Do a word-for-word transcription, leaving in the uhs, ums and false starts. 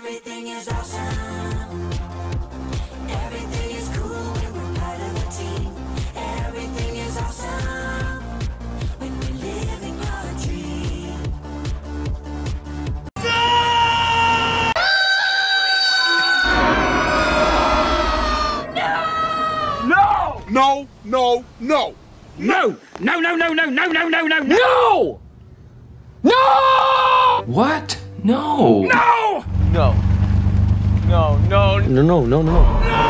Everything is awesome. Everything is cool when we're part of a team. Everything is awesome when we're living our dream. No! No, no, no! No! No, no, no, no, no, no, no, no, No! No! What? No. No! No. No, no. No, no, no, no. No!